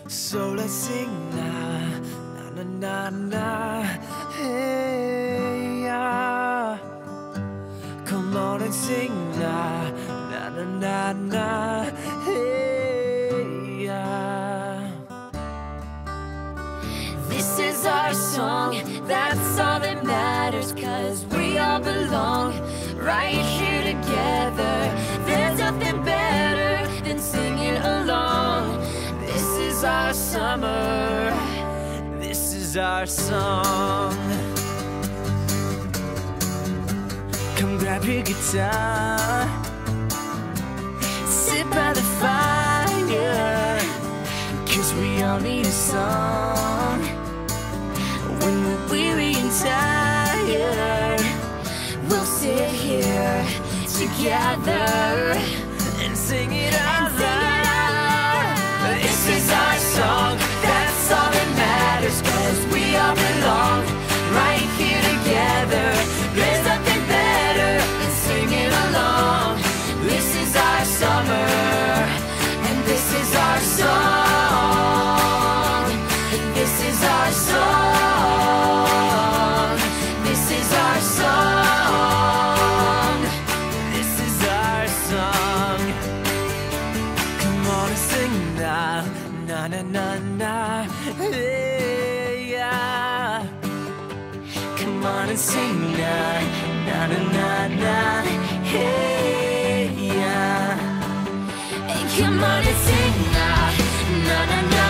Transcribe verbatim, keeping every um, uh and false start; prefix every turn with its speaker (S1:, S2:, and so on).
S1: So let's sing na, na na na na, hey yeah. Come on and sing na, na na na na, hey yeah.
S2: This is our song, that's all that matters, 'cause we all belong right here together. There's nothing better than singing along. This is our summer,
S1: this is our song. Come grab your guitar, sit by the fire, 'cause we all need a song. When we're weary and tired, we'll sit here together and sing it out loud. This is our song, that's all that matters, 'cause we all belong right here together. There's nothing better than singing along. This is our summer, and this is our song. This is our song. This is our song. This is our song. Come on and sing now, na na na na, hey, yeah. Come on and sing now, na na na na, hey yeah.
S2: and come on and sing na, na na na.